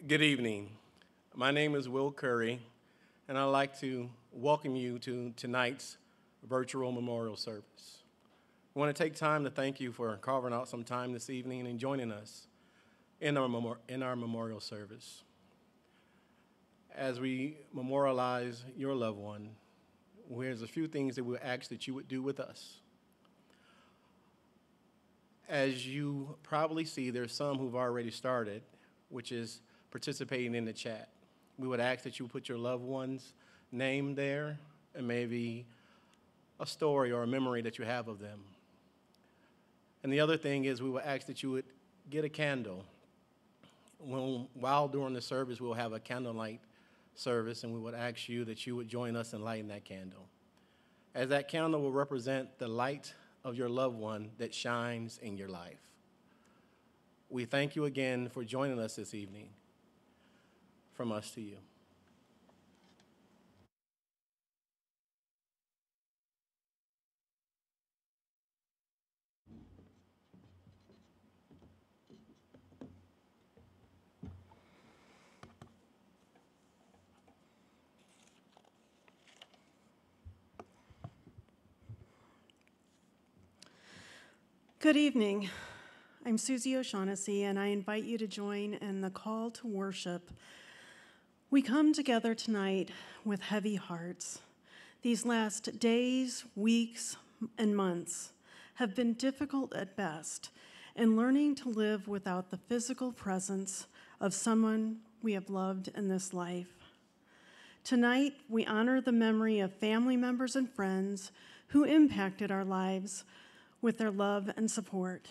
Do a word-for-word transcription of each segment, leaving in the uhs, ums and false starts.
Good evening. My name is Will Curry, and I'd like to welcome you to tonight's virtual memorial service. I want to take time to thank you for carving out some time this evening and joining us in our, memor- in our memorial service. As we memorialize your loved one, there's a few things that we'll ask that you would do with us. As you probably see, there's some who've already started, which is participating in the chat. We would ask that you put your loved one's name there and maybe a story or a memory that you have of them. And the other thing is we would ask that you would get a candle. When, while during the service, we'll have a candlelight service, and we would ask you that you would join us in lighting that candle, as that candle will represent the light of your loved one that shines in your life. We thank you again for joining us this evening. From us to you. Good evening. I'm Susie O'Shaughnessy, and I invite you to join in the call to worship. We come together tonight with heavy hearts. These last days, weeks, and months have been difficult at best, and learning to live without the physical presence of someone we have loved in this life. Tonight, we honor the memory of family members and friends who impacted our lives with their love and support.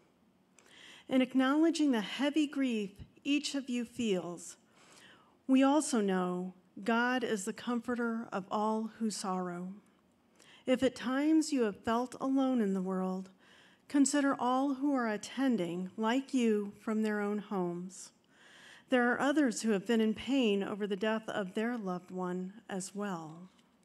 In acknowledging the heavy grief each of you feels, we also know God is the comforter of all who sorrow. If at times you have felt alone in the world, consider all who are attending, like you, from their own homes. There are others who have been in pain over the death of their loved one as well.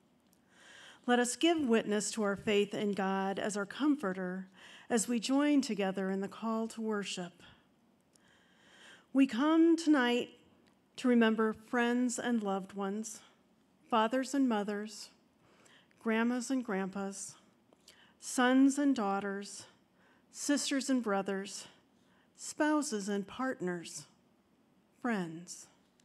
Let us give witness to our faith in God as our comforter as we join together in the call to worship. We come tonight to remember friends and loved ones, fathers and mothers, grandmas and grandpas, sons and daughters, sisters and brothers, spouses and partners, friends.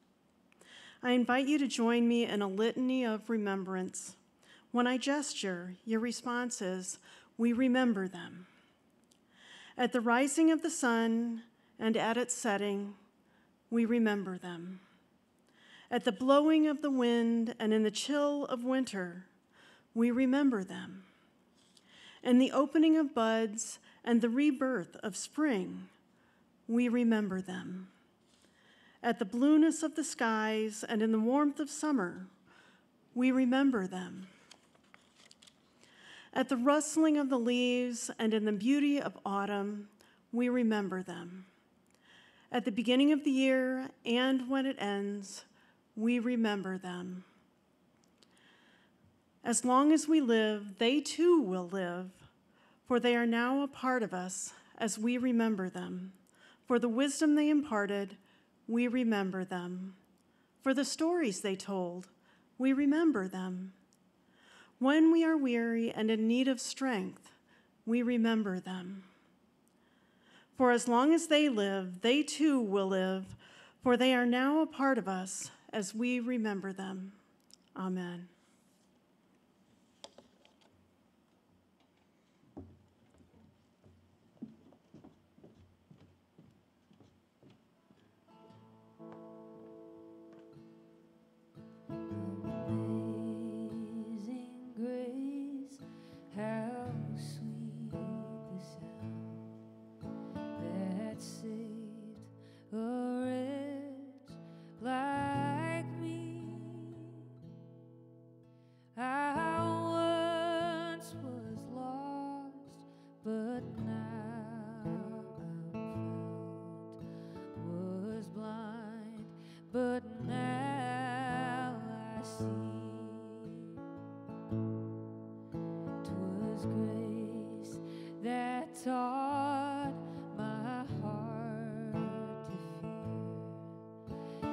I invite you to join me in a litany of remembrance. When I gesture, your response is, "We remember them." At the rising of the sun and at its setting, we remember them. At the blowing of the wind and in the chill of winter, we remember them. In the opening of buds and the rebirth of spring, we remember them. At the blueness of the skies and in the warmth of summer, we remember them. At the rustling of the leaves and in the beauty of autumn, we remember them. At the beginning of the year and when it ends, we remember them. As long as we live, they too will live, for they are now a part of us as we remember them. For the wisdom they imparted, we remember them. For the stories they told, we remember them. When we are weary and in need of strength, we remember them. For as long as they live, they too will live, for they are now a part of us as we remember them. Amen. Amazing grace, how sweet the sound that saved a wretch like me. I once was lost, but now I'm found. Was blind, but now I see. 'Twas grace that taught my heart to fear,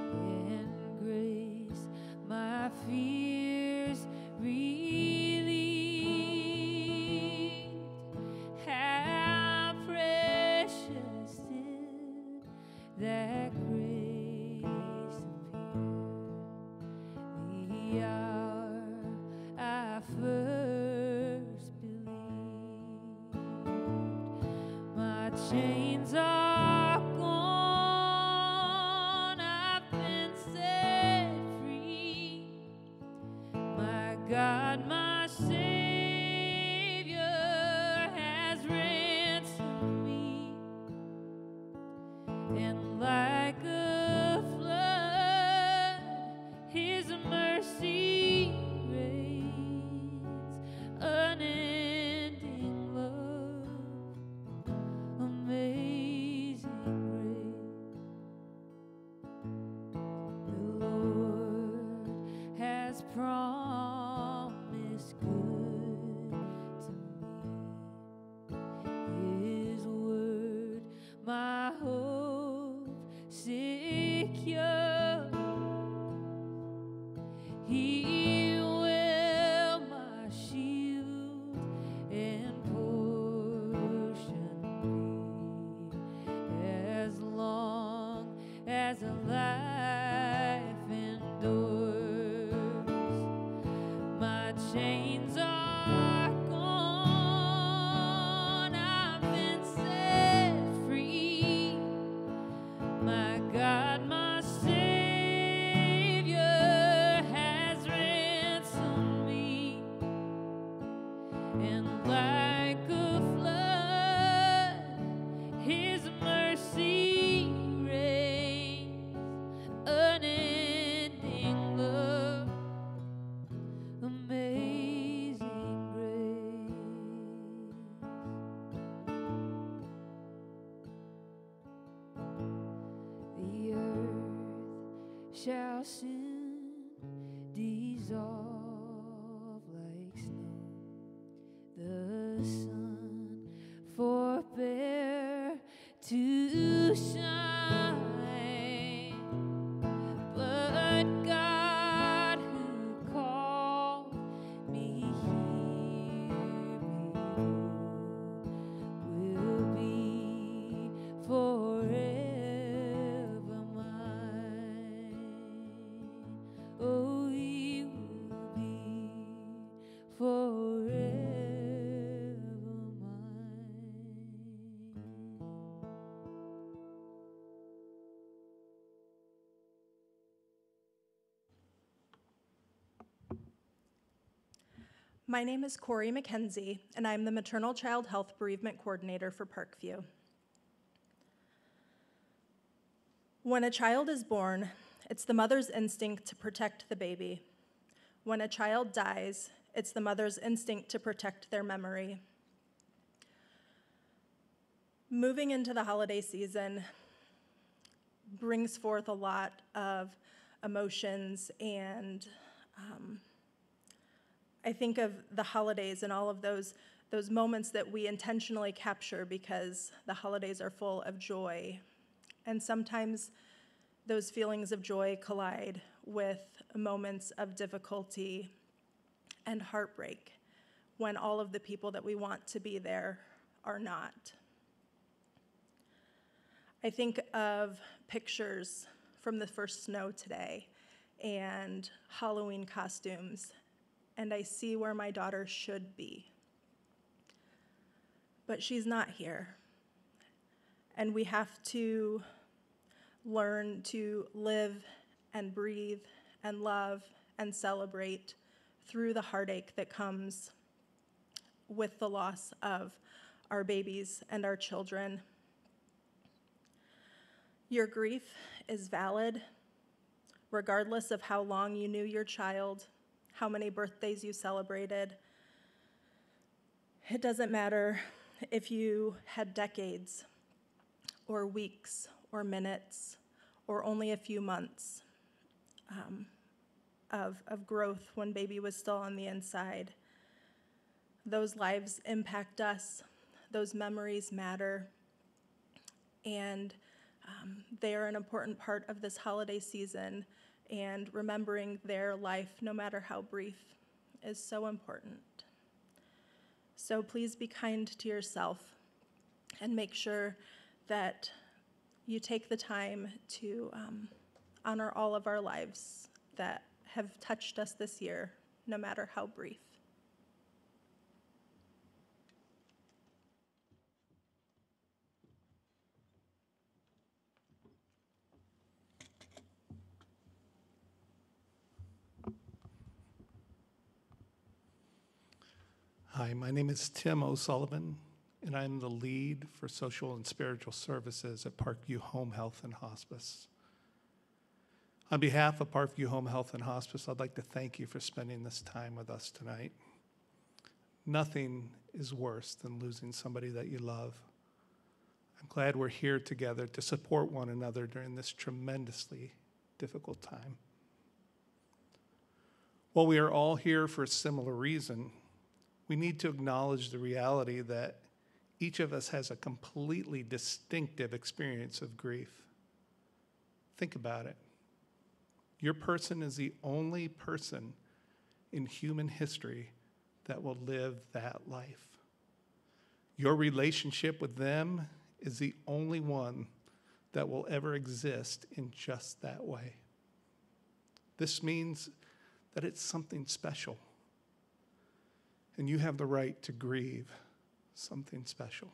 chains are gone, I've been set free. My God, my Savior has ransomed me, and like a flood, His mercy reigns, unending love, amazing grace. The Lord has promised good to me. His word, my hope secure. He will my shield and portion be, as long as a life endures. My chains are gone, I've been set free. My God, my Savior has ransomed me, and like a flood, His mercy reigns, unending love, amazing grace. The earth shall soon dissolve like snow, the sun forbear to shine, but God who called me here below will be forever mine. Oh, He will be forever mine. My name is Corey McKenzie, and I'm the Maternal Child Health Bereavement Coordinator for Parkview. When a child is born, it's the mother's instinct to protect the baby. When a child dies, it's the mother's instinct to protect their memory. Moving into the holiday season brings forth a lot of emotions, and um, I think of the holidays and all of those, those moments that we intentionally capture because the holidays are full of joy. And sometimes those feelings of joy collide with moments of difficulty and heartbreak when all of the people that we want to be there are not. I think of pictures from the first snow today and Halloween costumes, and I see where my daughter should be. But she's not here. And we have to learn to live and breathe and love and celebrate through the heartache that comes with the loss of our babies and our children. Your grief is valid, regardless of how long you knew your child, how many birthdays you celebrated. It doesn't matter if you had decades or weeks or minutes or only a few months um, of, of growth when baby was still on the inside. Those lives impact us. Those memories matter. And um, they are an important part of this holiday season, and remembering their life, no matter how brief, is so important. So please be kind to yourself and make sure that you take the time to um, honor all of our lives that have touched us this year, no matter how brief. Hi, my name is Tim O'Sullivan, and I'm the lead for social and spiritual services at Parkview Home Health and Hospice. On behalf of Parkview Home Health and Hospice, I'd like to thank you for spending this time with us tonight. Nothing is worse than losing somebody that you love. I'm glad we're here together to support one another during this tremendously difficult time. While we are all here for a similar reason, we need to acknowledge the reality that each of us has a completely distinctive experience of grief. Think about it. Your person is the only person in human history that will live that life. Your relationship with them is the only one that will ever exist in just that way. This means that it's something special, and you have the right to grieve something special.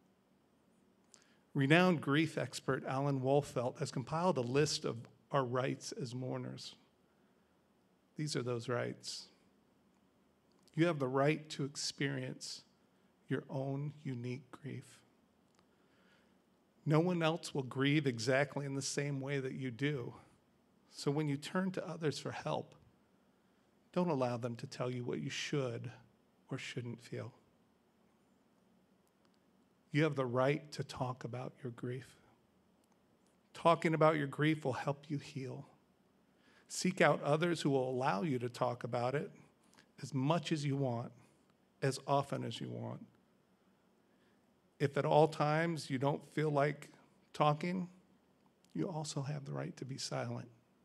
Renowned grief expert Alan Wolfelt has compiled a list of our rights as mourners. These are those rights. You have the right to experience your own unique grief. No one else will grieve exactly in the same way that you do. So when you turn to others for help, don't allow them to tell you what you should or shouldn't feel. You have the right to talk about your grief. Talking about your grief will help you heal. Seek out others who will allow you to talk about it as much as you want, as often as you want. If at all times you don't feel like talking, you also have the right to be silent.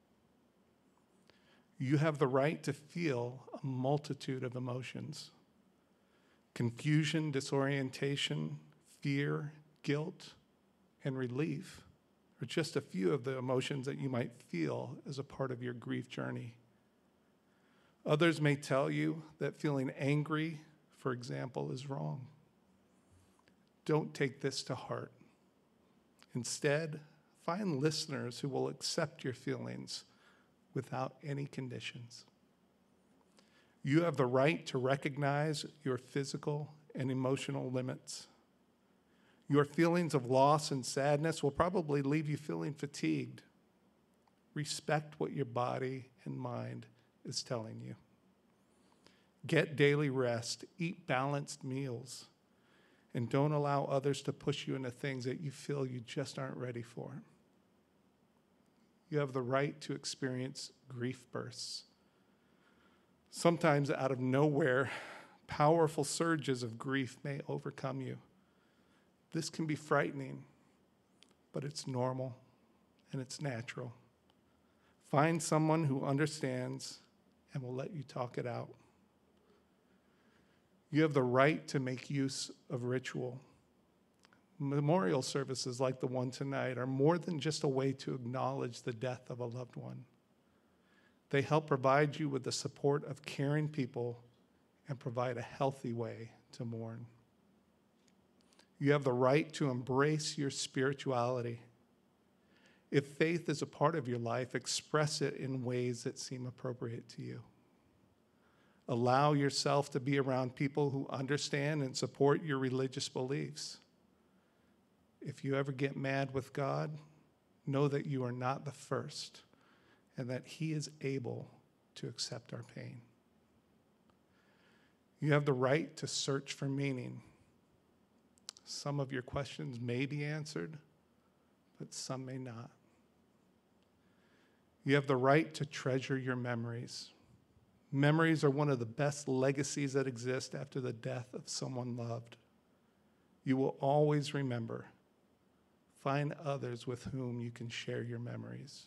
You have the right to feel a multitude of emotions. Confusion, disorientation, fear, guilt, and relief are just a few of the emotions that you might feel as a part of your grief journey. Others may tell you that feeling angry, for example, is wrong. Don't take this to heart. Instead, find listeners who will accept your feelings without any conditions. You have the right to recognize your physical and emotional limits. Your feelings of loss and sadness will probably leave you feeling fatigued. Respect what your body and mind is telling you. Get daily rest, eat balanced meals, and don't allow others to push you into things that you feel you just aren't ready for. You have the right to experience grief bursts. Sometimes out of nowhere, powerful surges of grief may overcome you. This can be frightening, but it's normal and it's natural. Find someone who understands and will let you talk it out. You have the right to make use of ritual. Memorial services like the one tonight are more than just a way to acknowledge the death of a loved one. They help provide you with the support of caring people and provide a healthy way to mourn. You have the right to embrace your spirituality. If faith is a part of your life, express it in ways that seem appropriate to you. Allow yourself to be around people who understand and support your religious beliefs. If you ever get mad with God, know that you are not the first and that He is able to accept our pain. You have the right to search for meaning. Some of your questions may be answered, but some may not. You have the right to treasure your memories. Memories are one of the best legacies that exist after the death of someone loved. You will always remember. Find others with whom you can share your memories.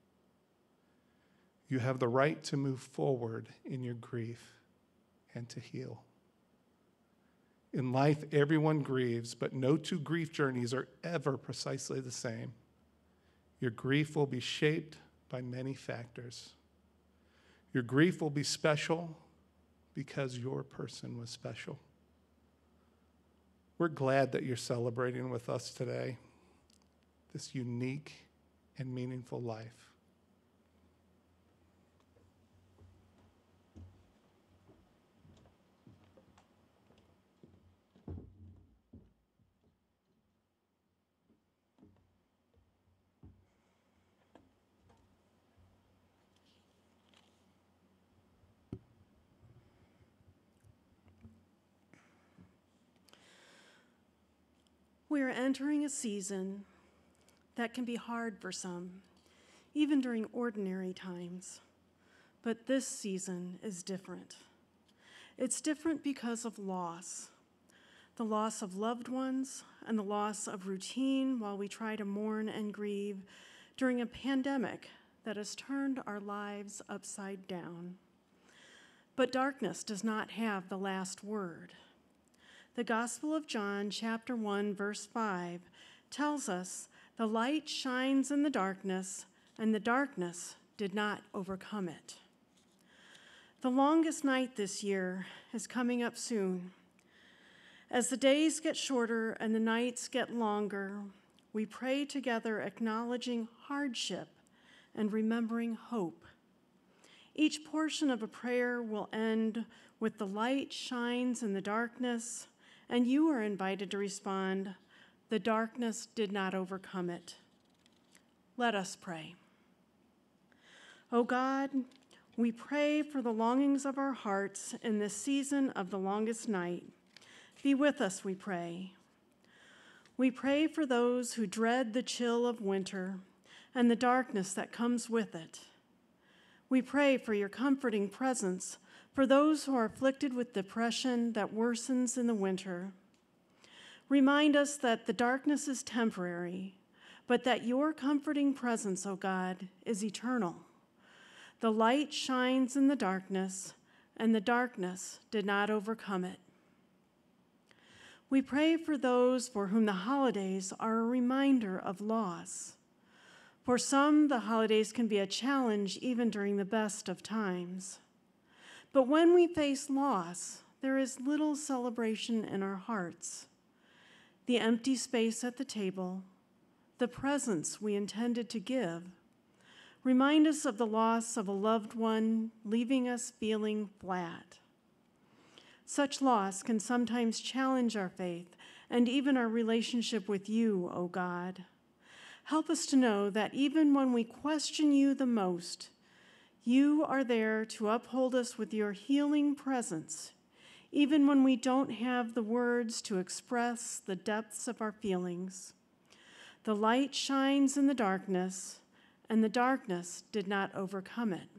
You have the right to move forward in your grief and to heal. In life, everyone grieves, but no two grief journeys are ever precisely the same. Your grief will be shaped by many factors. Your grief will be special because your person was special. We're glad that you're celebrating with us today this unique and meaningful life. We are entering a season that can be hard for some, even during ordinary times. But this season is different. It's different because of loss. The loss of loved ones and the loss of routine while we try to mourn and grieve during a pandemic that has turned our lives upside down. But darkness does not have the last word. The Gospel of John, chapter one, verse five, tells us the light shines in the darkness, and the darkness did not overcome it. The longest night this year is coming up soon. As the days get shorter and the nights get longer, we pray together, acknowledging hardship and remembering hope. Each portion of a prayer will end with the light shines in the darkness, and you are invited to respond, the darkness did not overcome it. Let us pray. O God, we pray for the longings of our hearts in this season of the longest night. Be with us, we pray. We pray for those who dread the chill of winter and the darkness that comes with it. We pray for your comforting presence for those who are afflicted with depression that worsens in the winter. Remind us that the darkness is temporary, but that your comforting presence, O God, is eternal. The light shines in the darkness, and the darkness did not overcome it. We pray for those for whom the holidays are a reminder of loss. For some, the holidays can be a challenge even during the best of times. But when we face loss, there is little celebration in our hearts. The empty space at the table, the presents we intended to give, remind us of the loss of a loved one, leaving us feeling flat. Such loss can sometimes challenge our faith and even our relationship with you, O God. Help us to know that even when we question you the most, you are there to uphold us with your healing presence, even when we don't have the words to express the depths of our feelings. The light shines in the darkness, and the darkness did not overcome it.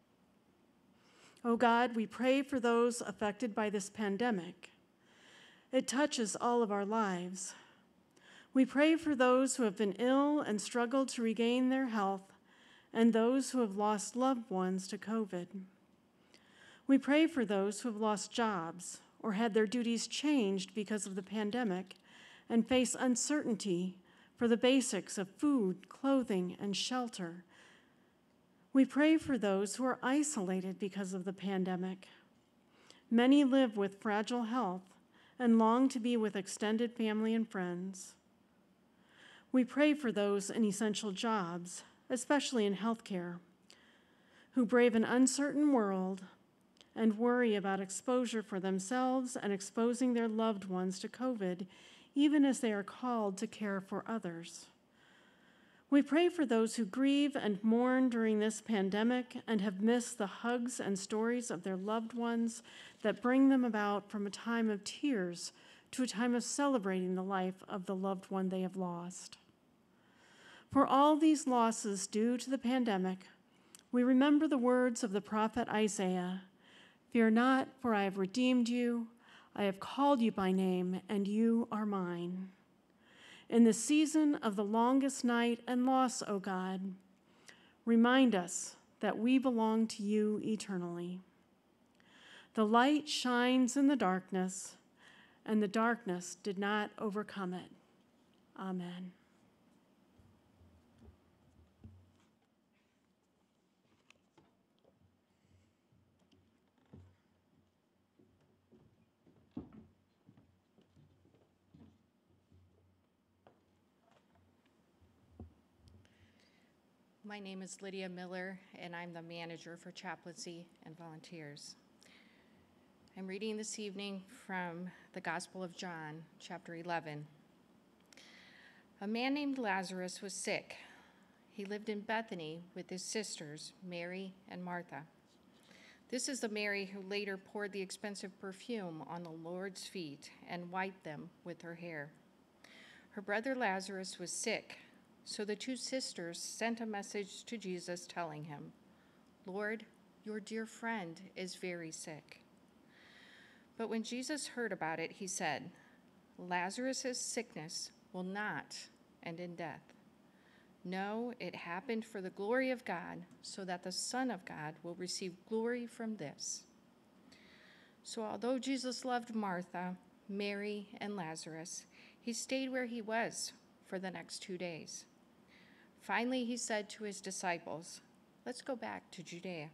O God, we pray for those affected by this pandemic. It touches all of our lives. We pray for those who have been ill and struggled to regain their health, and those who have lost loved ones to COVID. We pray for those who have lost jobs or had their duties changed because of the pandemic and face uncertainty for the basics of food, clothing, and shelter. We pray for those who are isolated because of the pandemic. Many live with fragile health and long to be with extended family and friends. We pray for those in essential jobs, especially in healthcare, who brave an uncertain world and worry about exposure for themselves and exposing their loved ones to COVID, even as they are called to care for others. We pray for those who grieve and mourn during this pandemic and have missed the hugs and stories of their loved ones that bring them about from a time of tears to a time of celebrating the life of the loved one they have lost. For all these losses due to the pandemic, we remember the words of the prophet Isaiah, "Fear not, for I have redeemed you. I have called you by name, and you are mine." In the season of the longest night and loss, O God, remind us that we belong to you eternally. The light shines in the darkness, and the darkness did not overcome it. Amen. My name is Lydia Miller, and I'm the manager for chaplaincy and volunteers. I'm reading this evening from the Gospel of John, chapter eleven. A man named Lazarus was sick. He lived in Bethany with his sisters, Mary and Martha. This is the Mary who later poured the expensive perfume on the Lord's feet and wiped them with her hair. Her brother Lazarus was sick, so the two sisters sent a message to Jesus telling him, "Lord, your dear friend is very sick." But when Jesus heard about it, he said, "Lazarus' sickness will not end in death. No, it happened for the glory of God, so that the Son of God will receive glory from this." So although Jesus loved Martha, Mary, and Lazarus, he stayed where he was for the next two days. Finally, he said to his disciples, "Let's go back to Judea."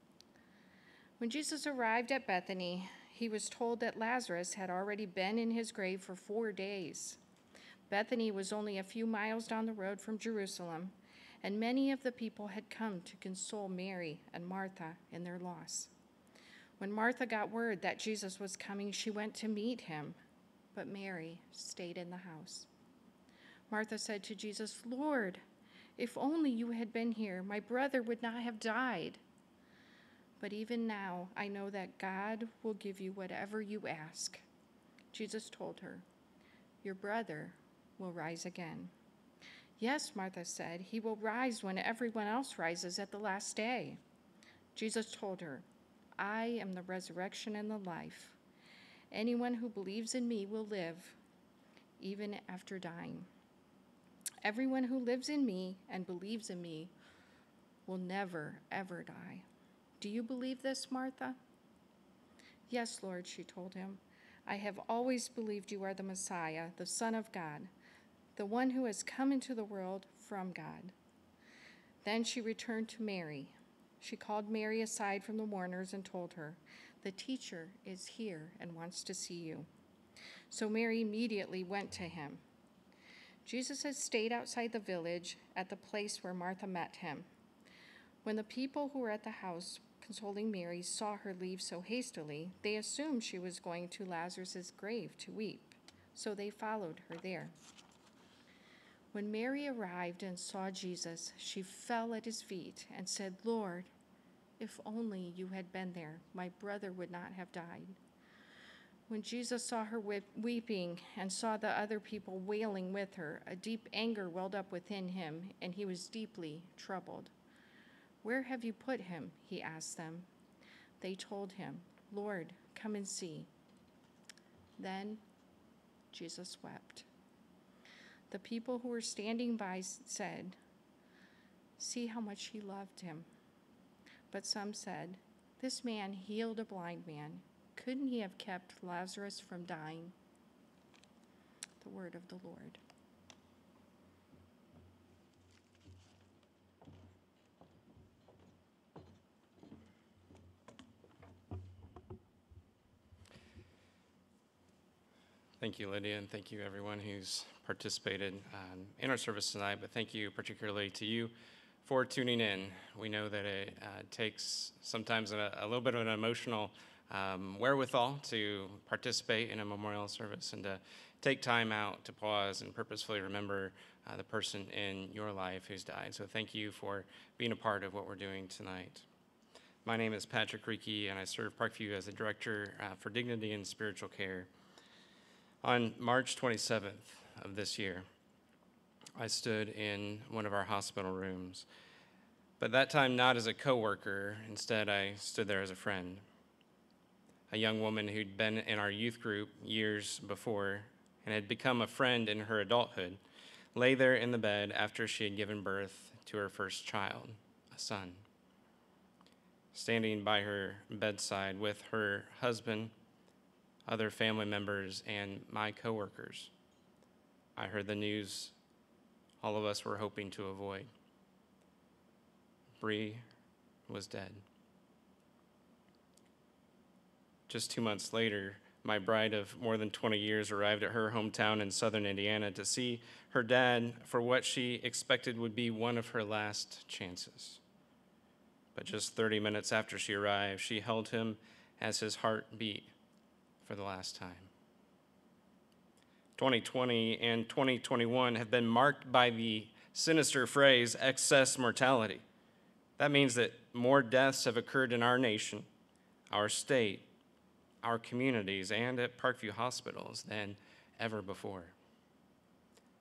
When Jesus arrived at Bethany, he was told that Lazarus had already been in his grave for four days. Bethany was only a few miles down the road from Jerusalem, and many of the people had come to console Mary and Martha in their loss. When Martha got word that Jesus was coming, she went to meet him, but Mary stayed in the house. Martha said to Jesus, "Lord, if only you had been here, my brother would not have died. But even now, I know that God will give you whatever you ask." Jesus told her, "Your brother will rise again." "Yes," Martha said, "he will rise when everyone else rises at the last day." Jesus told her, "I am the resurrection and the life. Anyone who believes in me will live, even after dying. Everyone who lives in me and believes in me will never, ever die. Do you believe this, Martha?" "Yes, Lord," she told him. "I have always believed you are the Messiah, the Son of God, the one who has come into the world from God." Then she returned to Mary. She called Mary aside from the mourners and told her, "The teacher is here and wants to see you." So Mary immediately went to him. Jesus had stayed outside the village at the place where Martha met him. When the people who were at the house consoling Mary saw her leave so hastily, they assumed she was going to Lazarus' grave to weep, so they followed her there. When Mary arrived and saw Jesus, she fell at his feet and said, "Lord, if only you had been there, my brother would not have died." When Jesus saw her weeping and saw the other people wailing with her, a deep anger welled up within him, and he was deeply troubled. "Where have you put him?" he asked them. They told him, "Lord, come and see." Then Jesus wept. The people who were standing by said, "See how much he loved him." But some said, "This man healed a blind man. Couldn't he have kept Lazarus from dying?" The word of the Lord. Thank you, Lydia, and thank you everyone who's participated um, in our service tonight, but thank you particularly to you for tuning in. We know that it uh, takes sometimes a, a little bit of an emotional um, wherewithal to participate in a memorial service and to take time out to pause and purposefully remember uh, the person in your life who's died. So thank you for being a part of what we're doing tonight. My name is Patrick Reekie, and I serve Parkview as the Director uh, for Dignity and Spiritual Care. On March twenty-seventh of this year, I stood in one of our hospital rooms, but that time not as a coworker. Instead, I stood there as a friend. A young woman who'd been in our youth group years before and had become a friend in her adulthood lay there in the bed after she had given birth to her first child, a son. Standing by her bedside with her husband, other family members, and my coworkers, I heard the news all of us were hoping to avoid. Bree was dead. Just two months later, my bride of more than twenty years arrived at her hometown in southern Indiana to see her dad for what she expected would be one of her last chances. But just thirty minutes after she arrived, she held him as his heart beat for the last time. twenty twenty and twenty twenty-one have been marked by the sinister phrase excess mortality. That means that more deaths have occurred in our nation, our state, our communities, and at Parkview hospitals than ever before.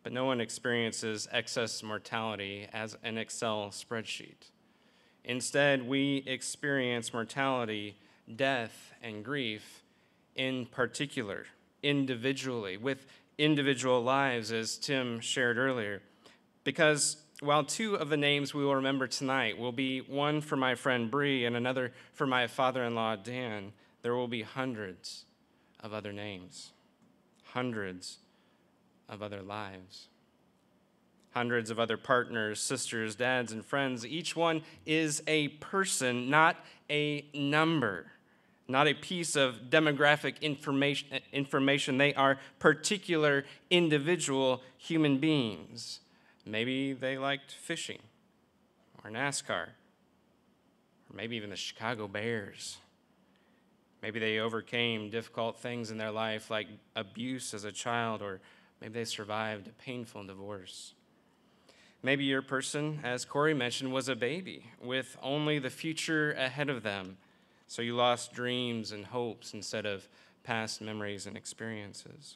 but no one experiences excess mortality as an Excel spreadsheet. Instead, we experience mortality, death, and grief in particular, individually, with individual lives, as Tim shared earlier. Because while two of the names we will remember tonight will be one for my friend Bree and another for my father-in-law Dan, there will be hundreds of other names, hundreds of other lives, hundreds of other partners, sisters, dads, and friends. Each one is a person, not a number, not a piece of demographic information. information. They are particular individual human beings. Maybe they liked fishing or NASCAR, or maybe even the Chicago Bears. Maybe they overcame difficult things in their life like abuse as a child, or maybe they survived a painful divorce. Maybe your person, as Corey mentioned, was a baby with only the future ahead of them, so you lost dreams and hopes instead of past memories and experiences.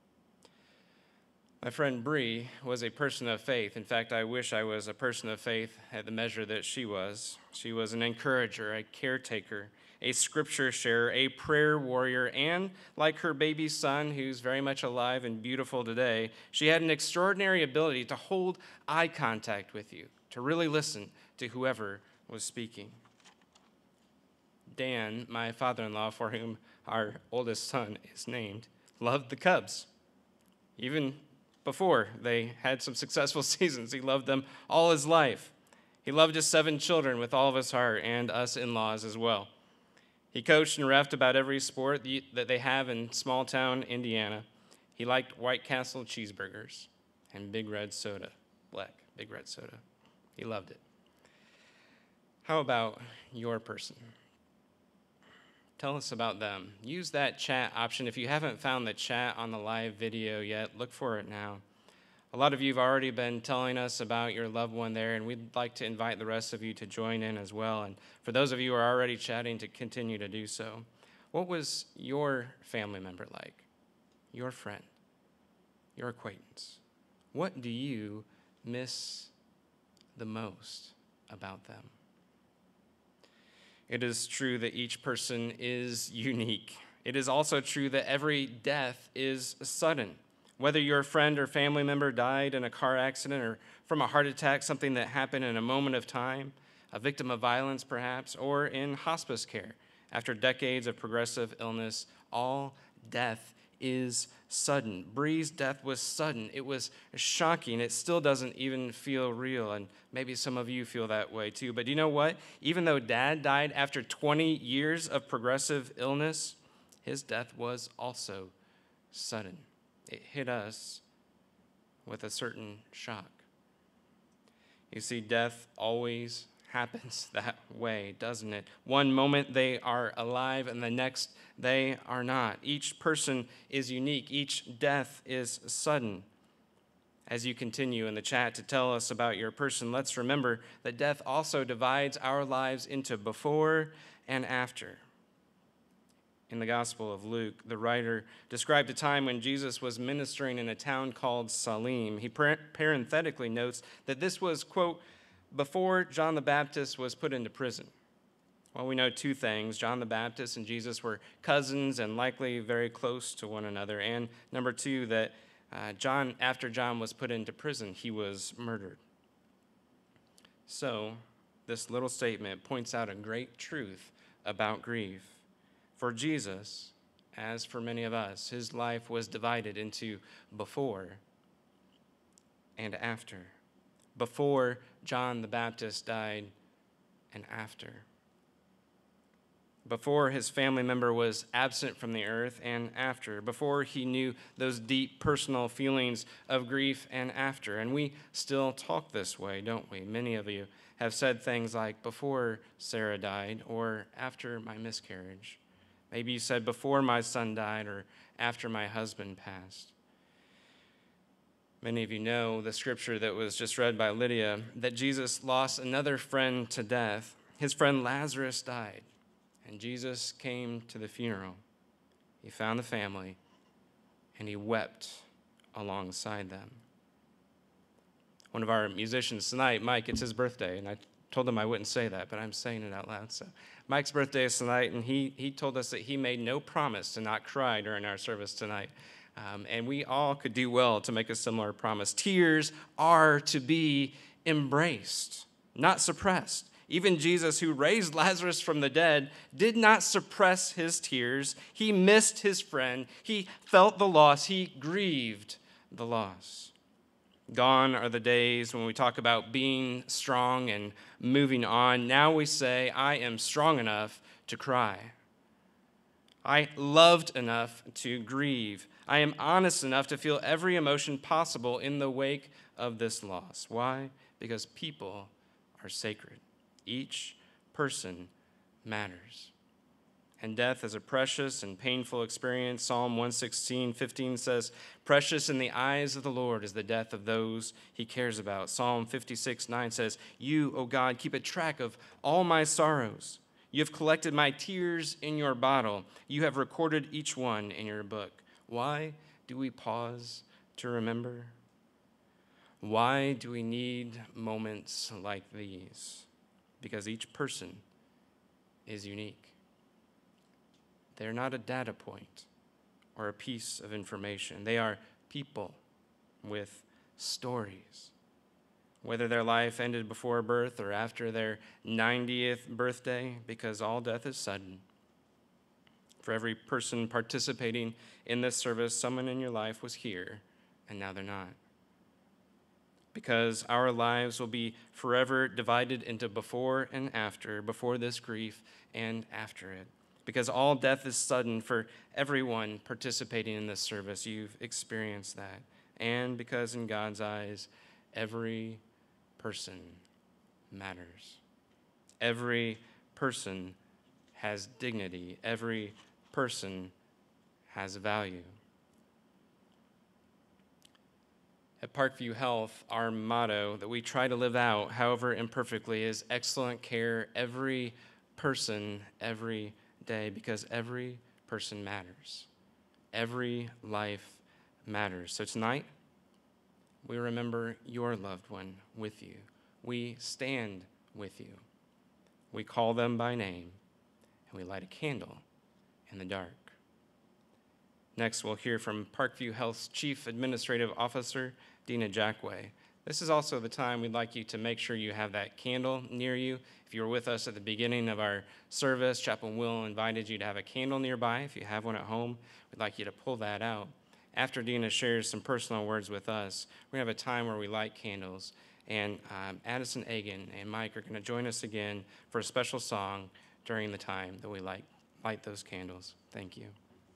My friend Bree was a person of faith. In fact, I wish I was a person of faith at the measure that she was. She was an encourager, a caretaker, a scripture sharer, a prayer warrior, and like her baby son, who's very much alive and beautiful today, she had an extraordinary ability to hold eye contact with you, to really listen to whoever was speaking. Dan, my father-in-law, for whom our oldest son is named, loved the Cubs. Even before they had some successful seasons, he loved them all his life. He loved his seven children with all of his heart, and us in-laws as well. He coached and reffed about every sport that they have in small-town Indiana. He liked White Castle cheeseburgers and Big Red soda, black Big Red soda. He loved it. How about your person? Tell us about them. Use that chat option. If you haven't found the chat on the live video yet, look for it now. A lot of you have already been telling us about your loved one there, and we'd like to invite the rest of you to join in as well. And for those of you who are already chatting, to continue to do so. What was your family member like? Your friend? Your acquaintance? What do you miss the most about them? It is true that each person is unique. It is also true that every death is sudden. Whether your friend or family member died in a car accident or from a heart attack, something that happened in a moment of time, a victim of violence perhaps, or in hospice care after decades of progressive illness, all death is sudden. Bree's death was sudden. It was shocking. It still doesn't even feel real, and maybe some of you feel that way too. But you know what? Even though Dad died after twenty years of progressive illness, his death was also sudden. It hit us with a certain shock. You see, death always happens that way, doesn't it? One moment they are alive and the next they are not. Each person is unique. Each death is sudden. As you continue in the chat to tell us about your person, let's remember that death also divides our lives into before and after. In the Gospel of Luke, the writer described a time when Jesus was ministering in a town called Salim. He parenthetically notes that this was, quote, before John the Baptist was put into prison. Well, we know two things. John the Baptist and Jesus were cousins and likely very close to one another. And number two, that uh, John, after John was put into prison, he was murdered. So, this little statement points out a great truth about grief. For Jesus, as for many of us, his life was divided into before and after. Before John the Baptist died and after. Before his family member was absent from the earth and after. Before he knew those deep personal feelings of grief and after. And we still talk this way, don't we? Many of you have said things like, before Sarah died or after my miscarriage. Maybe you said before my son died or after my husband passed. Many of you know the scripture that was just read by Lydia, that Jesus lost another friend to death. His friend Lazarus died, and Jesus came to the funeral. He found the family, and he wept alongside them. One of our musicians tonight, Mike, it's his birthday, and I told him I wouldn't say that, but I'm saying it out loud. So Mike's birthday is tonight, and he, he told us that he made no promise to not cry during our service tonight. Um, and we all could do well to make a similar promise. Tears are to be embraced, not suppressed. Even Jesus, who raised Lazarus from the dead, did not suppress his tears. He missed his friend. He felt the loss. He grieved the loss. Gone are the days when we talk about being strong and moving on. Now we say, I am strong enough to cry. I loved enough to grieve. I am honest enough to feel every emotion possible in the wake of this loss. Why? Because people are sacred. Each person matters. And death is a precious and painful experience. Psalm one sixteen, fifteen says, precious in the eyes of the Lord is the death of those he cares about. Psalm fifty-six, nine says, you, O God, keep a track of all my sorrows. You have collected my tears in your bottle. You have recorded each one in your book. Why do we pause to remember? Why do we need moments like these? Because each person is unique. They're not a data point or a piece of information. They are people with stories. Whether their life ended before birth or after their ninetieth birthday, because all death is sudden. For every person participating in this service, someone in your life was here, and now they're not. Because our lives will be forever divided into before and after, before this grief and after it. Because all death is sudden for everyone participating in this service. You've experienced that. And because in God's eyes, every person matters. Every person has dignity. Every person has value. At Parkview Health, our motto that we try to live out, however imperfectly, is excellent care every person, every day, because every person matters. Every life matters. So tonight, we remember your loved one with you. We stand with you. We call them by name, and we light a candle in the dark. Next, we'll hear from Parkview Health's Chief Administrative Officer, Dina Jackway. This is also the time we'd like you to make sure you have that candle near you. If you were with us at the beginning of our service, Chaplain Will invited you to have a candle nearby. If you have one at home, we'd like you to pull that out. After Dina shares some personal words with us, we're going to have a time where we light candles. And um, Addison Egan and Mike are going to join us again for a special song during the time that we light, light those candles. Thank you.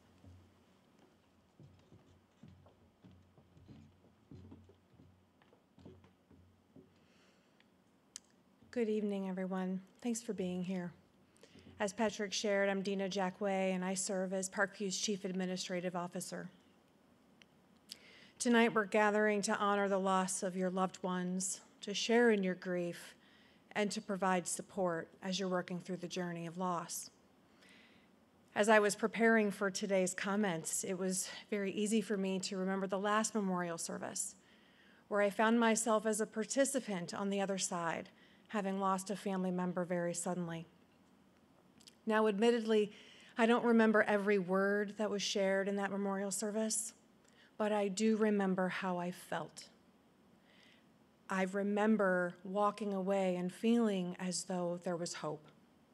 Good evening, everyone. Thanks for being here. As Patrick shared, I'm Dina Jackway, and I serve as Parkview's Chief Administrative Officer. Tonight, we're gathering to honor the loss of your loved ones, to share in your grief, and to provide support as you're working through the journey of loss. As I was preparing for today's comments, it was very easy for me to remember the last memorial service, where I found myself as a participant on the other side, having lost a family member very suddenly. Now, admittedly, I don't remember every word that was shared in that memorial service, but I do remember how I felt. I remember walking away and feeling as though there was hope.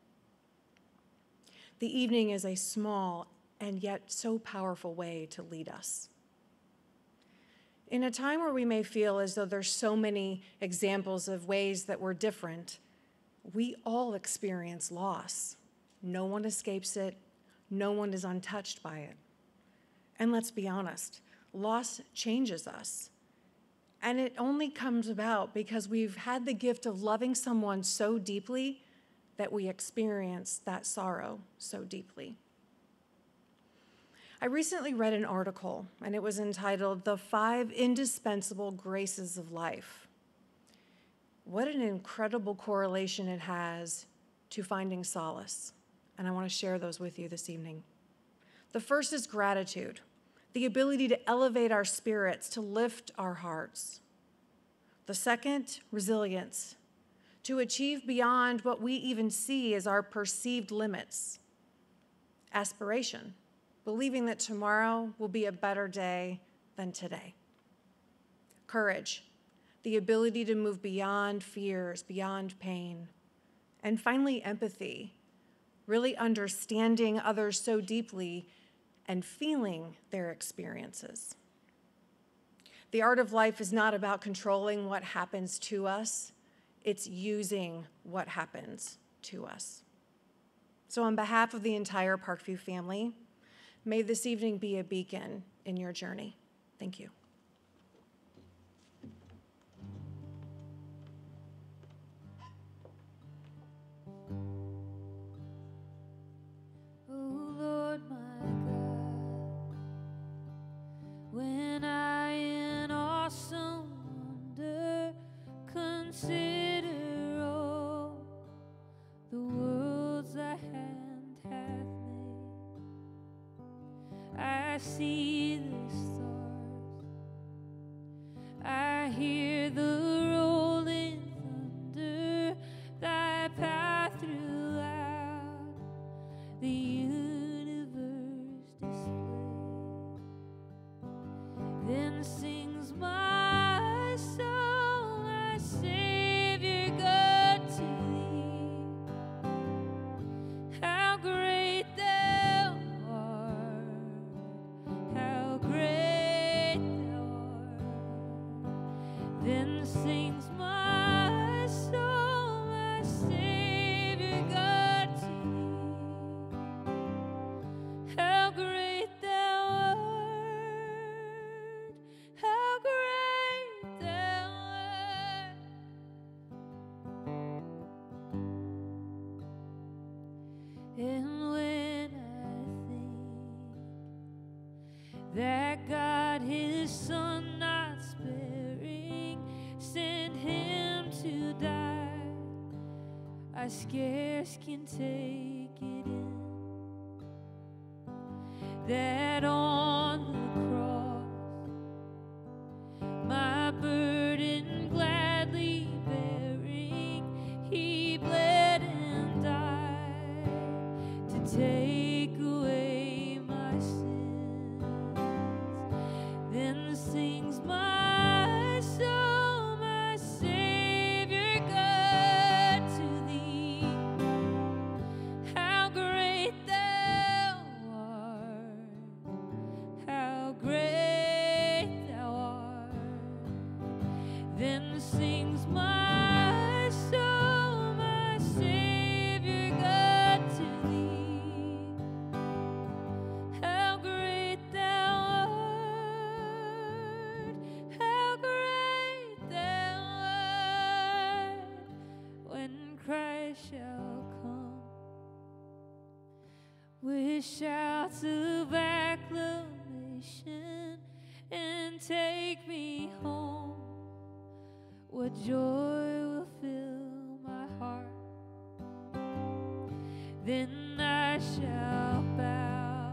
The evening is a small and yet so powerful way to lead us. In a time where we may feel as though there's so many examples of ways that we're different, we all experience loss. No one escapes it. No one is untouched by it. And let's be honest, loss changes us. And it only comes about because we've had the gift of loving someone so deeply that we experience that sorrow so deeply. I recently read an article, and it was entitled, "The Five Indispensable Graces of Life." What an incredible correlation it has to finding solace, and I want to share those with you this evening. The first is gratitude, the ability to elevate our spirits, to lift our hearts. The second, resilience, to achieve beyond what we even see as our perceived limits. Aspiration, believing that tomorrow will be a better day than today. Courage, the ability to move beyond fears, beyond pain. And finally, empathy, really understanding others so deeply and feeling their experiences. The art of life is not about controlling what happens to us, it's using what happens to us. So on behalf of the entire Parkview family, may this evening be a beacon in your journey. Thank you. Oh Lord my God, when I in awesome wonder consider all the worlds thy hand hath made, I see the stars, I hear the rolling thunder, thy path throughout the universe display. Then sings my soul, my Savior God, to thee. How great thou art, how great thou art. Then sings my soul, my Savior God, to thee. How great thou art, how great thou art. And when I think that God his Son not sparing sent him to die, I scarce can take it in that on the cross, my burden gladly bearing, he bled and died to take away my sins. Then sings my soul, my Savior God, to thee. How great thou art, how great thou art. Then sings my soul, my Savior God, to thee. How great thou art, how great thou art. When Christ shall come with shouts of acclamation and take me home, what joy will fill my heart. Then I shall bow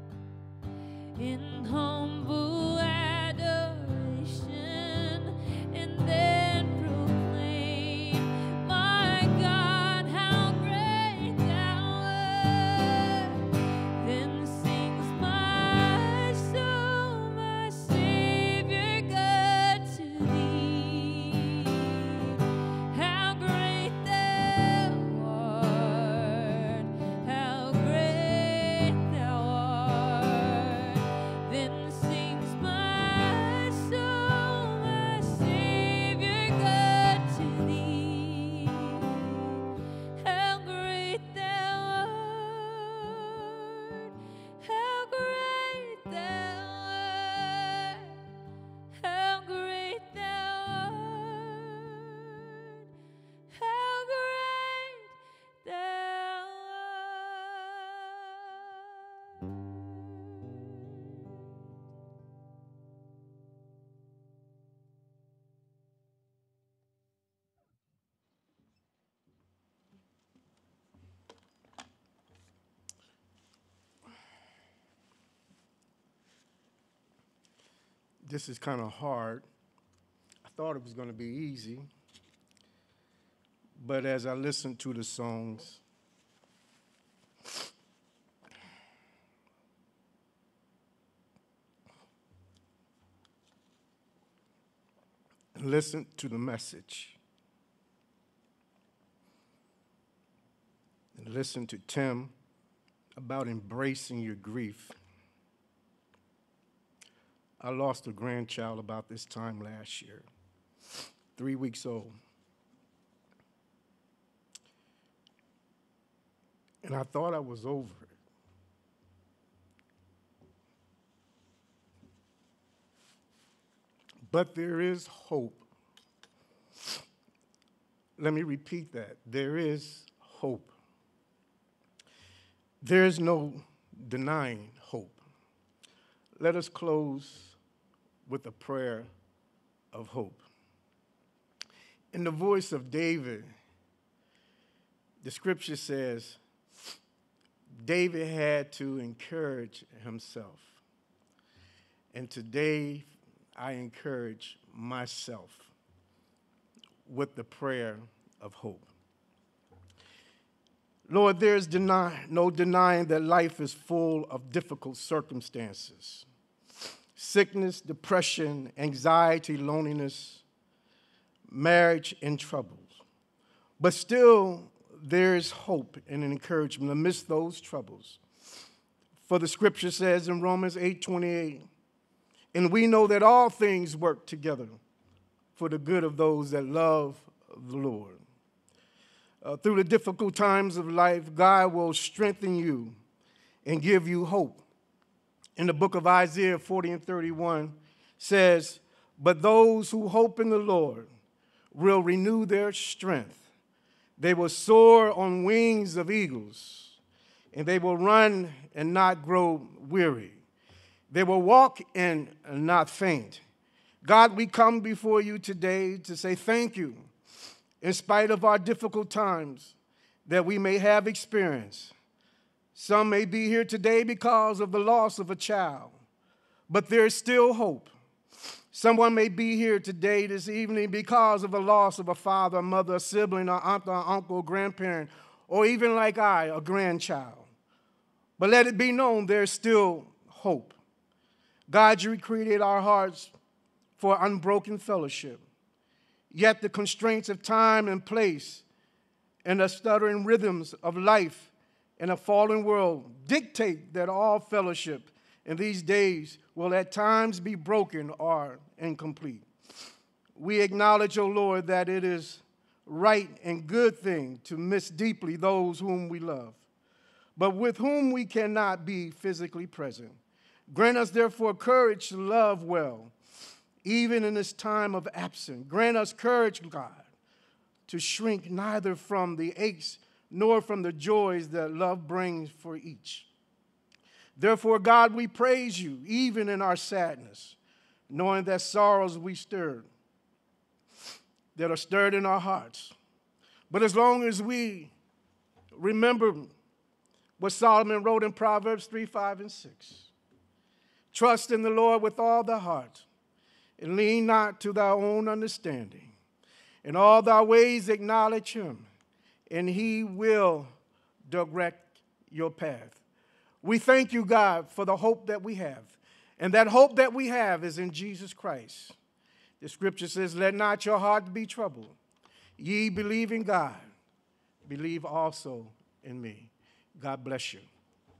in humble adoration and then proclaim, my God, how great thou art. Then sings my soul, my Savior God, to thee. How great thou art, how great thou art. Then sings my soul, my Savior God, to thee. How great thou art, how great thou art, how great thou art, how great thou art. This is kind of hard. I thought it was going to be easy, but as I listened to the songs, and listened to the message, and listened to Tim about embracing your grief. I lost a grandchild about this time last year, three weeks old. And I thought I was over it. But there is hope. Let me repeat that. There is hope. There is no denying hope. Let us close with a prayer of hope. In the voice of David, the scripture says, David had to encourage himself. And today, I encourage myself with the prayer of hope. Lord, there's deny, no denying that life is full of difficult circumstances. Sickness, depression, anxiety, loneliness, marriage, and troubles. But still, there is hope and an encouragement amidst those troubles. For the scripture says in Romans eight twenty-eight, and we know that all things work together for the good of those that love the Lord. Uh, through the difficult times of life, God will strengthen you and give you hope. In the book of Isaiah forty and thirty-one says, but those who hope in the Lord will renew their strength. They will soar on wings of eagles, and they will run and not grow weary. They will walk and not faint. God, we come before you today to say thank you, in spite of our difficult times that we may have experienced. Some may be here today because of the loss of a child, but there's still hope. Someone may be here today, this evening, because of the loss of a father, a mother, a sibling, or aunt, or uncle, grandparent, or even like I, a grandchild. But let it be known there's still hope. God, you created our hearts for unbroken fellowship. Yet the constraints of time and place and the stuttering rhythms of life in a fallen world dictate that all fellowship in these days will at times be broken or incomplete. We acknowledge, O Lord, that it is right and good thing to miss deeply those whom we love, but with whom we cannot be physically present. Grant us, therefore, courage to love well, even in this time of absence. Grant us courage, God, to shrink neither from the aches nor from the joys that love brings for each. Therefore, God, we praise you, even in our sadness, knowing that sorrows we stirred, that are stirred in our hearts. But as long as we remember what Solomon wrote in Proverbs three, five, and six, trust in the Lord with all thy heart, and lean not to thy own understanding. In all thy ways acknowledge him, and he will direct your path. We thank you, God, for the hope that we have. And that hope that we have is in Jesus Christ. The scripture says, let not your heart be troubled. Ye believe in God, believe also in me. God bless you.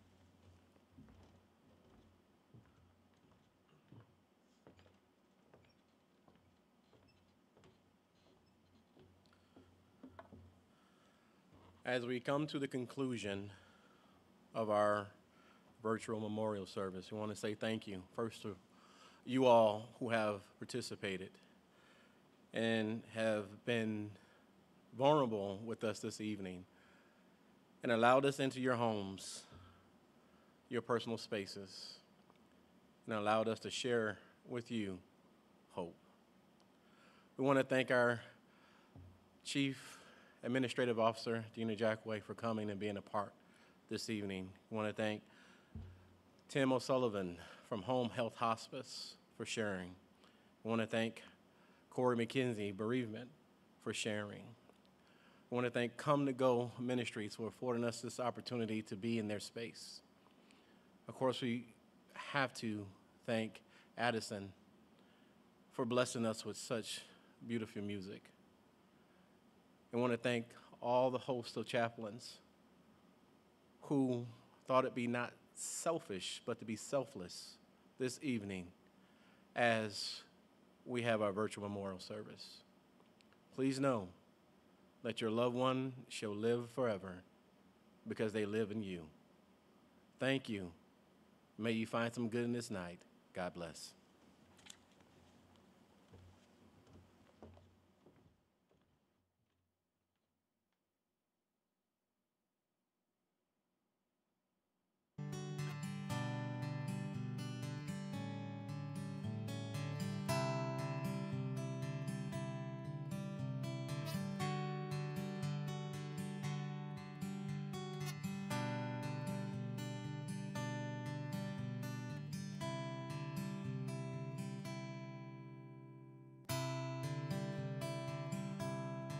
As we come to the conclusion of our virtual memorial service, we want to say thank you first to you all who have participated and have been vulnerable with us this evening and allowed us into your homes, your personal spaces, and allowed us to share with you hope. We want to thank our Chief Administrative Officer, Dina Jackway, for coming and being a part this evening. We want to thank Tim O'Sullivan from Home Health Hospice for sharing. We want to thank Corey McKenzie Bereavement for sharing. I want to thank Come to Go Ministries for affording us this opportunity to be in their space. Of course, we have to thank Addison for blessing us with such beautiful music. I want to thank all the hosts of chaplains who thought it be not selfish, but to be selfless this evening as we have our virtual memorial service. Please know that your loved one shall live forever because they live in you. Thank you. May you find some good in this night. God bless.